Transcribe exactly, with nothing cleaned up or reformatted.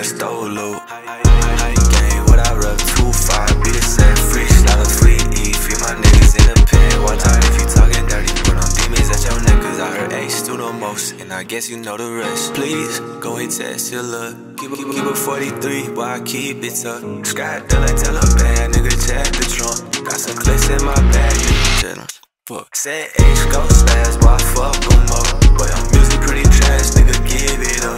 stole loot. High game, what I rub, two five, be the same, free, slide a free E. Feed my niggas in the pen, watch out if you talking dirty. Put on demons at your neck, cause I heard Ace do the most, and I guess you know the rest. Please, go and test your luck. Keep a, keep, keep a forty-three, boy, I keep it tough. Scott Dilla, tell a bad nigga, check the trunk. Got some clicks in my bag, nigga, tell him. Fuck. Said H, go spaz, boy, fuck em up. Boy, I'm music pretty trash, nigga, give it up.